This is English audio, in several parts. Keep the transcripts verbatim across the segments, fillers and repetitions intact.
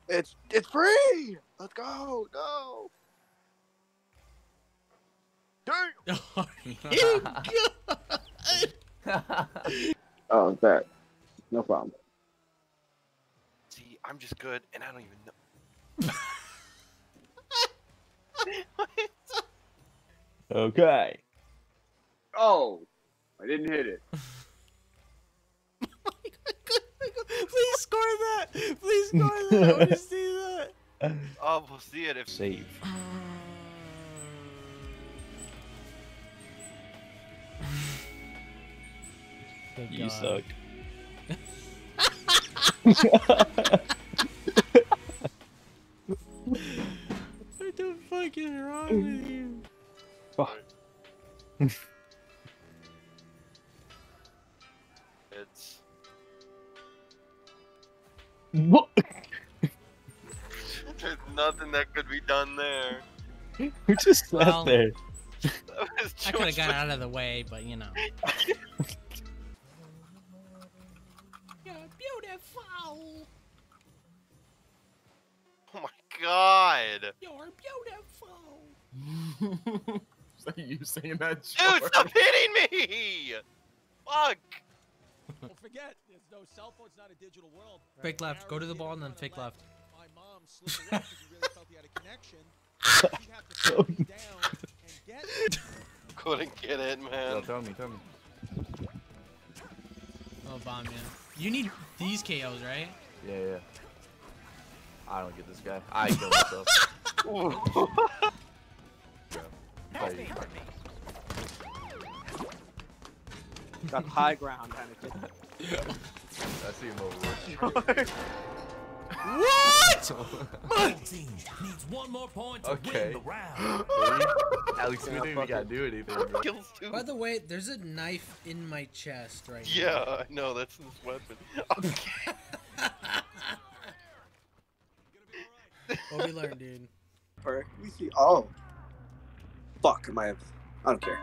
It's it's free. Let's go. No. Damn. Oh, you God. Oh, that. No problem. See, I'm just good, and I don't even know. Okay. Oh, I didn't hit it. Please score that! Please score that! I want to see that! Oh, we'll see it if Save. Thank You God. suck. What the fuck is wrong with you? Fuck. it's. What? There's nothing that could be done there. Who just sat Well, there? That was I could have George got out of the way, but you know. You're beautiful! Oh my god! You're beautiful! Is that you saying that, Dude, George? stop hitting me! Fuck! Don't forget, there's no cell phone, it's not a digital world. Fake left, go to the ball and then fake left. My mom slipped away because he really felt he had a connection. He'd have to slow me down and get it. Couldn't get it, Yo, man. tell me, tell me. Oh, bomb, yeah. You need these K Os, right? Yeah, yeah. I don't get this guy. I kill myself. Play. Got high ground kind of thing. I see him over there. What? Team needs one more point to Okay. win the round. Alex, we didn't even gotta do anything, bro. Kills too. By the way, there's a knife in my chest right Yeah, I know, that's his weapon. Okay. now. What we learned, dude. Let me see. Oh. Fuck. Am I? I don't care.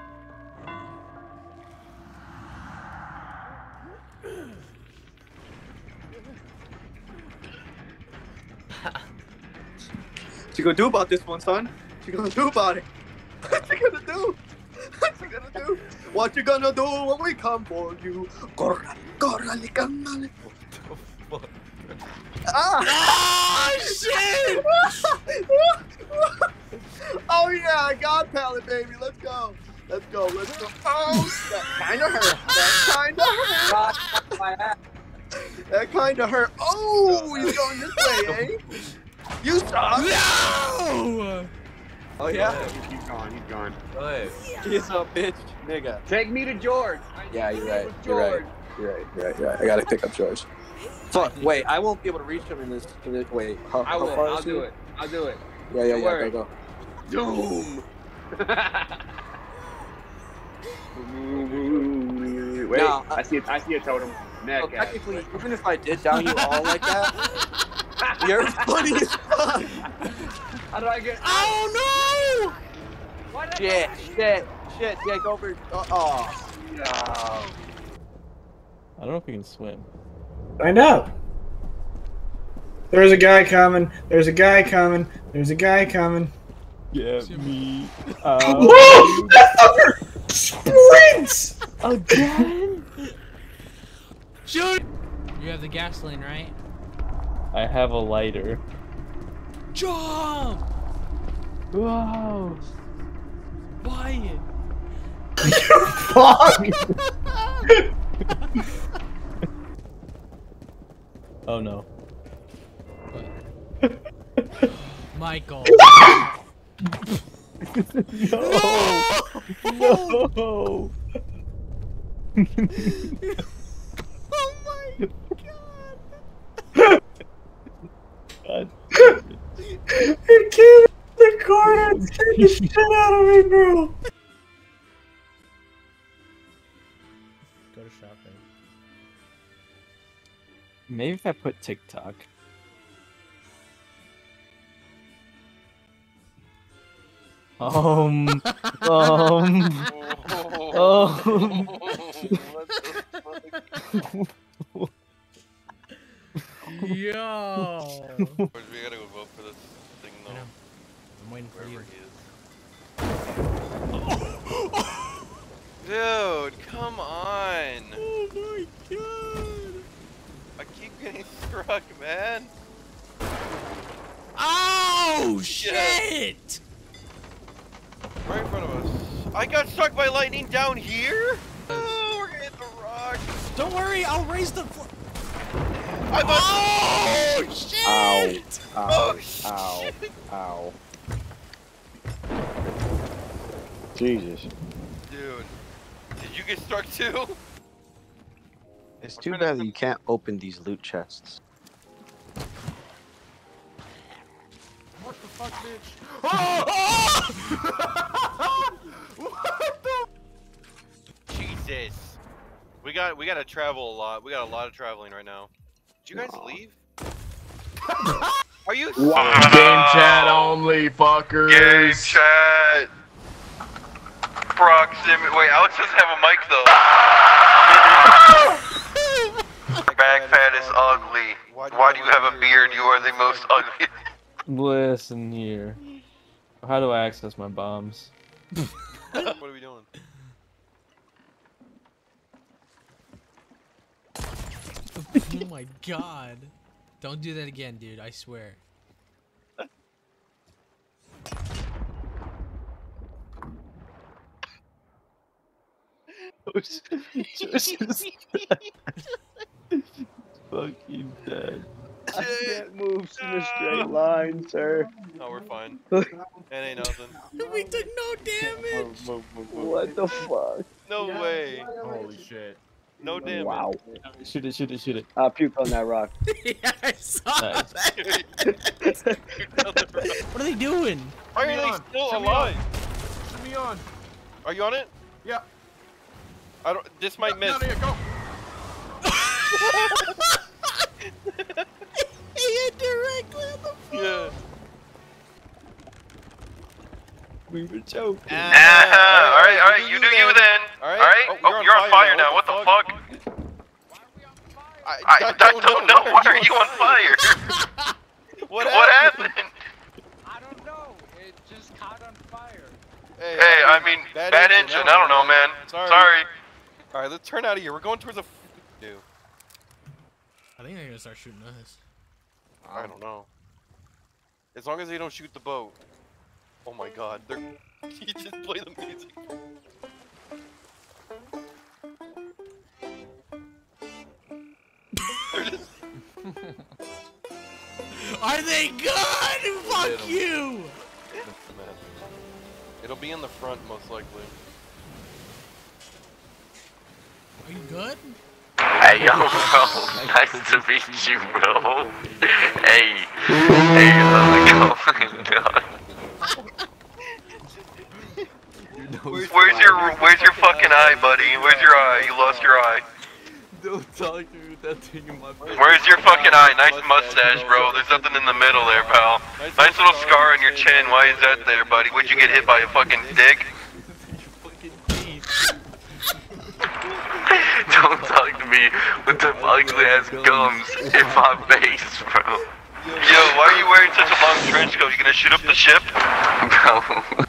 What you gonna do about this one, son? What you gonna do about it? What you gonna do? What you gonna do? What you gonna do when we come for you? Corra, corra, licandale. What the fuck? Ah! Oh, shit! Oh yeah, I got pallet, baby. Let's go. Let's go. Let's go. Oh, that kinda hurt. That kinda hurt. That kinda hurt. Oh, he's going this way, eh? You suck. No! Oh yeah. He's gone. He's gone. Go ahead. He's a bitch, nigga. Take me to George. Yeah, you're right. You're right. You're right. You're right. You're right. I gotta pick up George. Fuck. Wait, I won't be able to reach him in this. In this wait. How, I how will. far I'll is do he? it. I'll do it. Yeah, yeah, Don't yeah. worry. Go, go. Doom. Wait, Now, I see. A, I see a totem. Neck. Well, technically, even if I did down you all like that, you're funny as fuck. How do I get? Oh, no! Why did I Shit, go- shit, shit. Yeah, go over. Oh, oh. No. I don't know if we can swim. Find out. There's a guy coming. There's a guy coming. There's a guy coming. Get me out. Whoa! That fucker sprints! Again? Shoot! You have the gasoline, right? I have a lighter. Jump! Whoa. Why? Fuck! Oh no. Michael. No! No! Oh my god! God. He came in the corner and scared the shit out of me, bro. Go to shopping. Maybe if I put TikTok. Um, um, um. What the fuck? Yo. We gotta go vote for this thing I know. though. I'm waiting for you. Wherever he is. Dude, come on! Oh my god! I keep getting struck, man. Oh Shit. shit! Right in front of us. I got struck by lightning down here? Oh, we're gonna hit the rock. Don't worry, I'll raise the. I'm Oh on. shit! Ow. Oh, Ow. shit. Ow. Jesus. Dude, did you get struck too? It's too bad that you can't open these loot chests. What the fuck, bitch? What the? Jesus. We got we gotta travel a lot. We got a lot of traveling right now. Did you guys Aw. leave? Are you? Game chat only, fuckers. Game chat. Proximity. Wait, Alex doesn't have a mic though. Back fat is ugly. Why do you have a beard? You are the most ugly. Listen here. How do I access my bombs? What are we doing? Oh my god! Don't do that again, dude. I swear. Fucking dead. I can't move in a straight line, sir. No, we're fine. It ain't nothing. We took no damage. What the fuck? No way. Holy shit. No damage. Wow. Shoot it, shoot it, shoot it. I puke on that rock. Yeah, I saw Nice. that. What are they doing? Why are me they on. still Shoot me alive? Put me on. Are you on it? Yeah. I don't. This might miss. No, no, go. He hit directly on the floor. Yeah. We were joking. Uh-huh. Alright, alright, you do you then. Alright? Oh, you're, you're on fire now. What the fuck? I, I, I don't know. Why are you on fire? What What happened? happened? I don't know. It just caught on fire. Hey, Hey, I mean, bad engine. I don't know, man. Sorry. Sorry. Alright, let's turn out of here. We're going towards a. Dude, I think they're gonna start shooting us. I don't know. As long as they don't shoot the boat. Oh my god, they're. You just play the music. They're just. Are they good? Fuck you! Man. It'll be in the front most likely. Are you good? Hey, yo, bro. Nice to meet you, bro. Hey. Hey, how's it going? Where's your Where's your fucking eye, buddy? Where's your eye? You lost your eye. Don't talk to me with that thing in my face. Where's your fucking eye? Nice mustache, bro. There's nothing in the middle there, pal. Nice little scar on your chin. Why is that there, buddy? Would you get hit by a fucking dick? Don't talk to me with them ugly ass gums in my face, bro. Yo, why are you wearing such a long trench coat? You gonna shoot up the ship? Bro.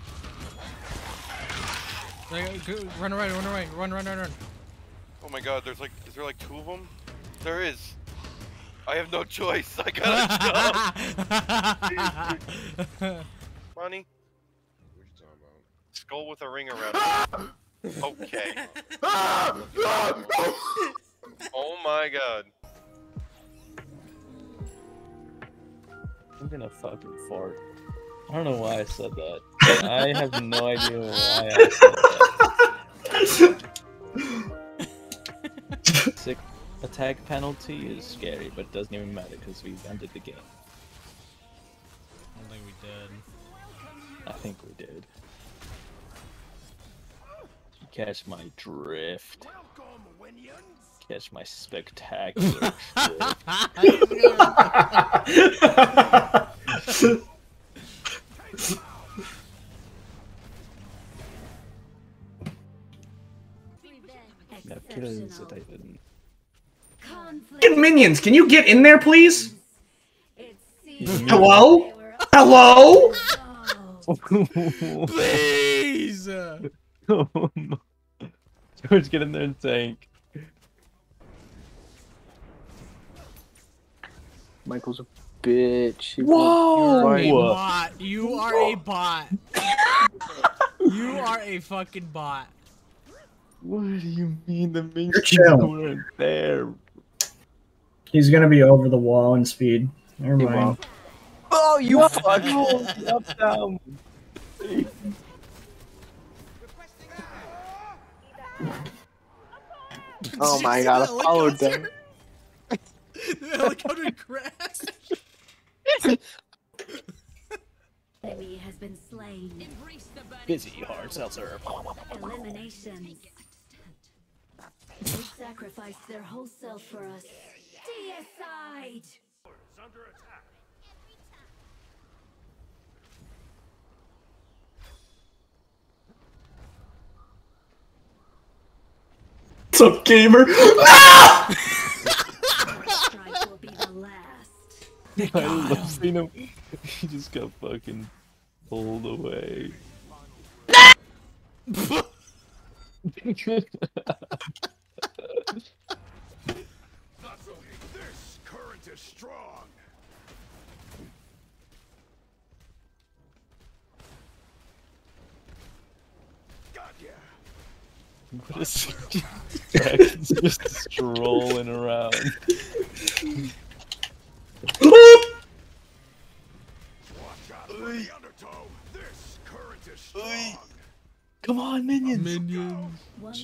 Run away, run away, run, run, run, run. Oh my god, there's like. Is there like two of them? There is. I have no choice. I gotta jump. Money. What you talking about? Skull with a ring around it. Okay. Oh my god. I'm gonna fucking fart. I don't know why I said that. I have no idea why I said that. Sick attack penalty is scary, but it doesn't even matter because we've ended the game. I don't think we did. I think we did. Catch my drift. Catch my spectacular drift. No kills that I didn't. Fucking minions, can you get in there, please? Hello? Hello? Please! Oh, no. George, get in there and tank. Michael's a bitch. He Whoa! won't You are a fight. bot. You are a bot. You are a fucking bot. What do you mean the minions chill. weren't there? He's gonna be over the wall in speed. Never He mind. won't. Oh, you fuck! Up, down. Oh my god, I followed them. The helicopter crashed. Enemy has been slain. Busy hard seltzer. Elimination. They sacrificed their whole self for us. Deicide! What's up, gamer? Ah! Strike will be the last. I love seeing him. He just got fucking pulled away. This current is strong. Got ya. What is Dragon's just strolling around. Watch out for the undertow. This current is strong. Come on, minions! Minions.